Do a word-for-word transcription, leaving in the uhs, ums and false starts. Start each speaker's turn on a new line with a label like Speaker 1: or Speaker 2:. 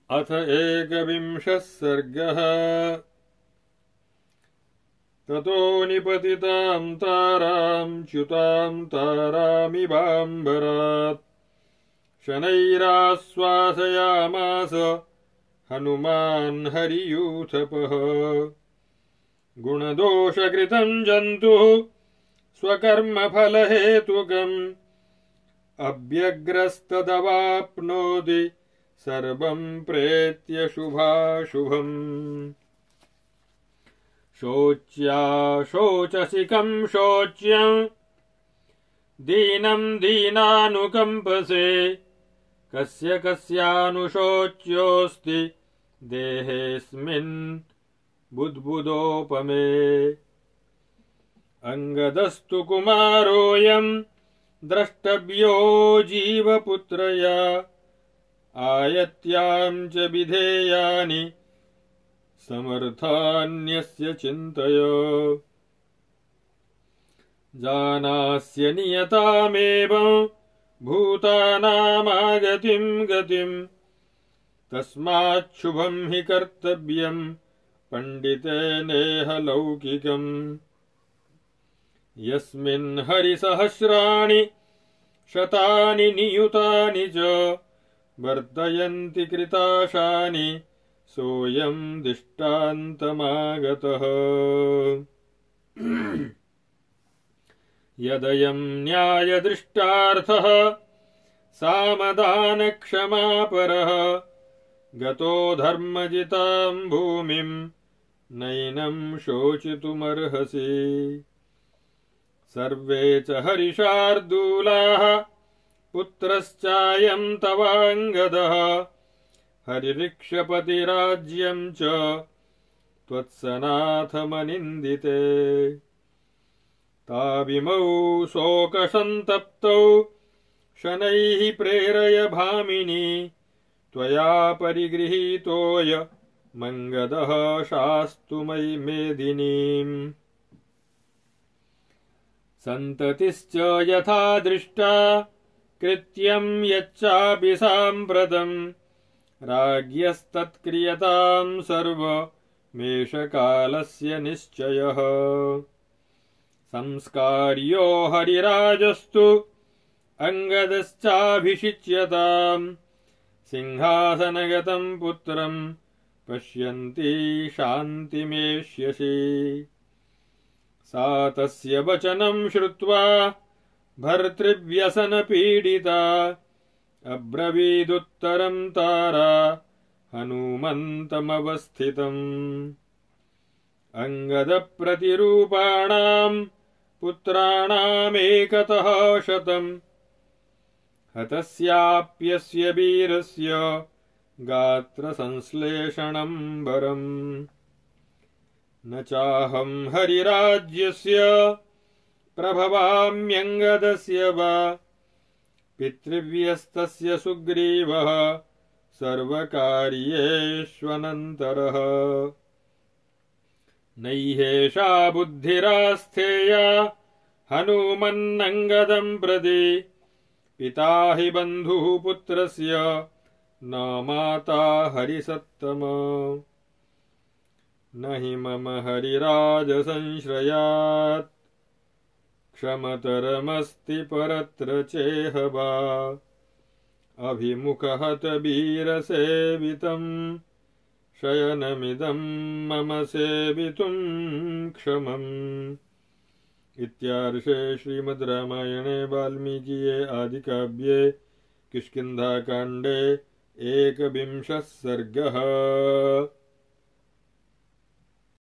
Speaker 1: अथ एकविंशः सर्गः। ततो निपतितां तारां च्युतां तारामिवाम्बरात् शनैराश्वासयामास हनुमान् हरियूथपः। गुणदोषकृतं जन्तुः स्वकर्मफलहेतुकम् अभ्यग्रस्तदवाप्नोति सर्वं प्रेत्य शुभाशुभम्। शोच्या शोचसिकं शोच्यं दीनं दीनानुकम्पसे कस्य कस्यानुशोच्योऽस्ति देहेऽस्मिन् बुद्बुदोपमे। अंगदस्तु कुमारोऽयं द्रष्टव्यो जीवपुत्रया आयत्यां च विधेयानि समर्थान्यस्य चिन्तय। जानास्य नियतामेवं भूतानामागतिं गतिं तस्माच्छुभं हि कर्तव्यं पंडितेनेह लौकिकम्। यस्मिन् हरिसहस्राणि शतानि नियुतानि च वर्तयन्ति कृताशानि सोऽयं दिष्टान्तमागतः। यदयं न्यायदृष्टार्थः सामदानक्षमापरः गतो धर्मजितां भूमिं नैनं शोचितुमर्हसि। सर्वे च हरिशार्दूलाः पुत्रश्चायं तवाङ्गदः हरिरिक्षपतिराज्यं च त्वत्सनाथमनिन्दिते। ताविमौ शोकसन्तप्तौ शनैः प्रेरय भामिनी त्वया परिगृहीतोय मङ्गदः शास्तु मयि मेदिनीम्। सन्ततिश्च यथा दृष्टा कृत्यं यच्चापि साम्प्रतं राज्ञस्तत्क्रियतां सर्वमेषकालस्य निश्चयः। संस्कार्यो हरिराजस्तु अंगदश्चाभिषिच्यताम् सिंहासनगतं पुत्रं पश्यन्ती शान्तिमेष्यसि। सा तस्य वचनं श्रुत्वा भर्तृव्यसनपीडिता अब्रवीदुत्तरं तारा हनुमन्तमवस्थितम्। अंगदप्रतिरूपाणां पुत्राणामेकतः शतम् हतस्याप्यस्य वीरस्य गात्रसंश्लेषणं वरम्। न चाहं हरिराज्यस्य प्रभवाम्यङ्गदस्य वा पितृव्यस्तस्य सुग्रीवः सर्वकार्येष्वनन्तरः। नैहेषा बुद्धिरास्थेया हनुमन्नङ्गदं प्रति पिता हि बन्धुः पुत्रस्य न माता हरिसत्तम। न हि मम हरिराजसंश्रयात् क्षमतरमस्ति परत्र चेह वा अभिमुखहतवीरसेवितं शयनमिदं मम सेवितुं क्षमम्। इत्यार्षे श्रीमद् रामायणे वाल्मीकिये आदिकाव्ये किष्किन्धाकाण्डे एकविंशः सर्गः।